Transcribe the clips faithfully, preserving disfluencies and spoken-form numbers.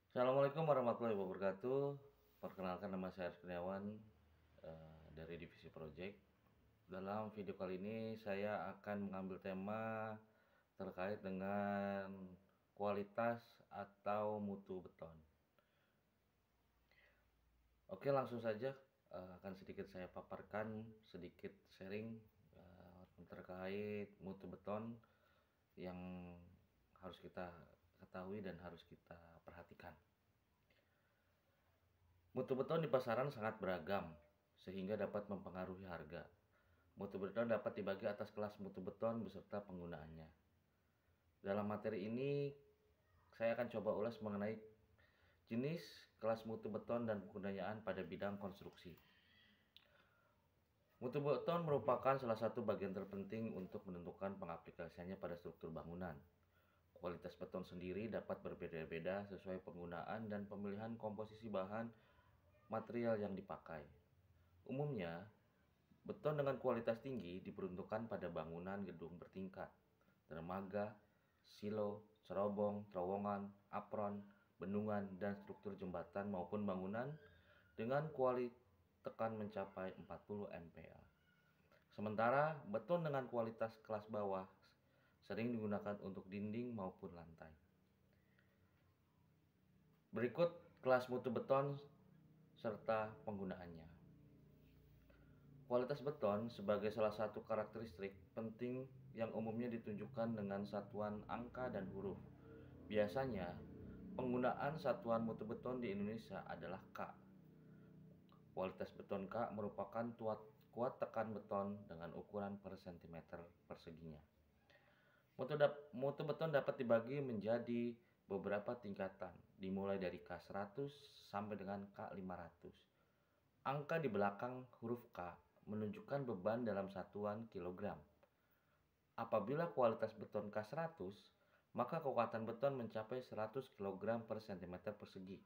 Assalamualaikum warahmatullahi wabarakatuh. Perkenalkan, nama saya Arif Kurniawan, eh, dari Divisi Project. Dalam video kali ini saya akan mengambil tema terkait dengan kualitas atau mutu beton. Oke, langsung saja, eh, akan sedikit saya paparkan, sedikit sharing eh, terkait mutu beton yang harus kita ketahui dan harus kita perhatikan. Mutu beton di pasaran sangat beragam, sehingga dapat mempengaruhi harga. Mutu beton dapat dibagi atas kelas mutu beton beserta penggunaannya. Dalam materi ini, saya akan coba ulas mengenai jenis, kelas mutu beton, dan penggunaan pada bidang konstruksi. Mutu beton merupakan salah satu bagian terpenting untuk menentukan pengaplikasiannya pada struktur bangunan. Kualitas beton sendiri dapat berbeda-beda sesuai penggunaan dan pemilihan komposisi bahan material yang dipakai. Umumnya, beton dengan kualitas tinggi diperuntukkan pada bangunan gedung bertingkat, dermaga, silo, cerobong, terowongan, apron, bendungan, dan struktur jembatan maupun bangunan dengan kualitas tekan mencapai empat puluh M P A. Sementara beton dengan kualitas kelas bawah sering digunakan untuk dinding maupun lantai. Berikut kelas mutu beton serta penggunaannya. Kualitas beton sebagai salah satu karakteristik penting yang umumnya ditunjukkan dengan satuan angka dan huruf. Biasanya, penggunaan satuan mutu beton di Indonesia adalah K. Kualitas beton K merupakan tuat, kuat tekan beton dengan ukuran per sentimeter perseginya. Mutu, mutu beton dapat dibagi menjadi beberapa tingkatan, dimulai dari K seratus sampai dengan K lima ratus. Angka di belakang huruf K menunjukkan beban dalam satuan kilogram. Apabila kualitas beton K seratus, maka kekuatan beton mencapai seratus kilogram per sentimeter persegi.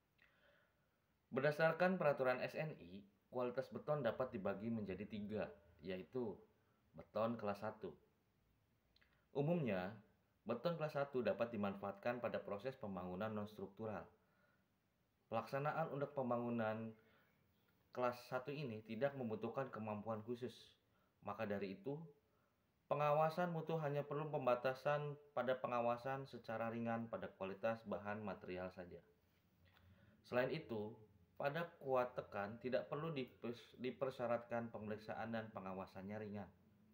Berdasarkan peraturan S N I, kualitas beton dapat dibagi menjadi tiga, yaitu beton kelas satu. Umumnya, beton kelas satu dapat dimanfaatkan pada proses pembangunan non-struktural. Pelaksanaan untuk pembangunan kelas satu ini tidak membutuhkan kemampuan khusus. Maka dari itu, pengawasan mutu hanya perlu pembatasan pada pengawasan secara ringan pada kualitas bahan material saja. Selain itu, pada kuat tekan tidak perlu dipersyaratkan pemeriksaan dan pengawasannya ringan.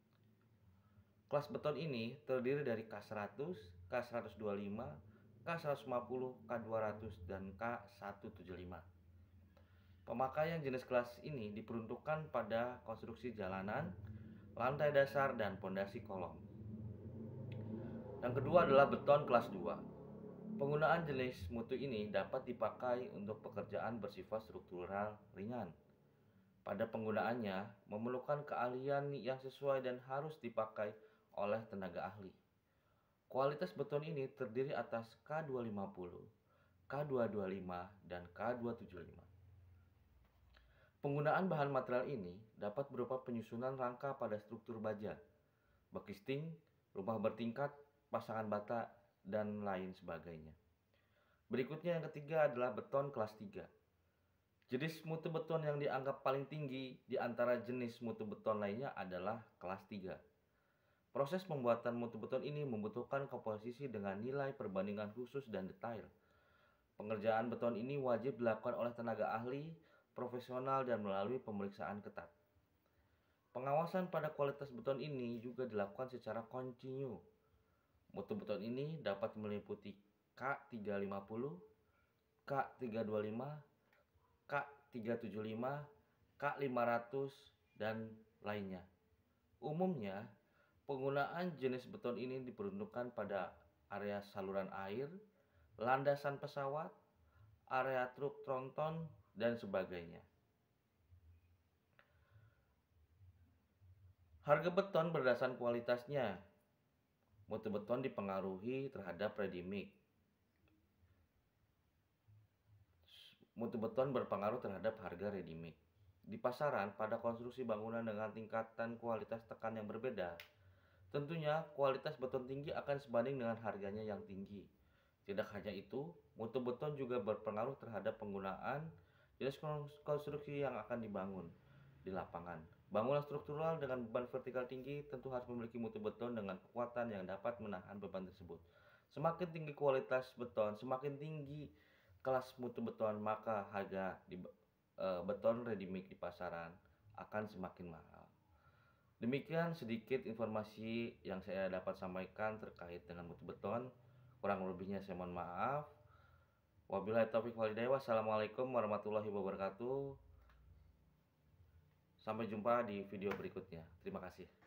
Kelas beton ini terdiri dari K seratus, K seratus dua puluh lima, K seratus lima puluh, K dua ratus, dan K seratus tujuh puluh lima. Pemakaian jenis kelas ini diperuntukkan pada konstruksi jalanan, lantai dasar, dan pondasi kolom. Yang kedua adalah beton kelas dua. Penggunaan jenis mutu ini dapat dipakai untuk pekerjaan bersifat struktural ringan. Pada penggunaannya, memerlukan keahlian yang sesuai dan harus dipakai oleh tenaga ahli. Kualitas beton ini terdiri atas K dua ratus lima puluh, K dua ratus dua puluh lima, dan K dua ratus tujuh puluh lima. Penggunaan bahan material ini dapat berupa penyusunan rangka pada struktur baja, bekisting, rumah bertingkat, pasangan bata, dan lain sebagainya. Berikutnya yang ketiga adalah beton kelas tiga. Jenis mutu beton yang dianggap paling tinggi di antara jenis mutu beton lainnya adalah kelas tiga. Proses pembuatan mutu beton ini membutuhkan komposisi dengan nilai perbandingan khusus dan detail. Pengerjaan beton ini wajib dilakukan oleh tenaga ahli, profesional, dan melalui pemeriksaan ketat. Pengawasan pada kualitas beton ini juga dilakukan secara kontinu. Mutu beton ini dapat meliputi K tiga ratus lima puluh, K tiga ratus dua puluh lima, K tiga ratus tujuh puluh lima, K lima ratus, dan lainnya. Umumnya, penggunaan jenis beton ini diperuntukkan pada area saluran air, landasan pesawat, area truk tronton, dan sebagainya. Harga beton berdasarkan kualitasnya. Mutu beton dipengaruhi terhadap ready mix. Mutu beton berpengaruh terhadap harga ready mix. Di pasaran, pada konstruksi bangunan dengan tingkatan kualitas tekan yang berbeda, tentunya kualitas beton tinggi akan sebanding dengan harganya yang tinggi. Tidak hanya itu, mutu beton juga berpengaruh terhadap penggunaan jenis konstruksi yang akan dibangun di lapangan. Bangunan struktural dengan beban vertikal tinggi tentu harus memiliki mutu beton dengan kekuatan yang dapat menahan beban tersebut. Semakin tinggi kualitas beton, semakin tinggi kelas mutu beton, maka harga di uh, beton ready mix di pasaran akan semakin mahal. Demikian sedikit informasi yang saya dapat sampaikan terkait dengan mutu beton. Kurang lebihnya saya mohon maaf. Wabillahi taufiq walhidayah. Wassalamualaikum warahmatullahi wabarakatuh. Sampai jumpa di video berikutnya. Terima kasih.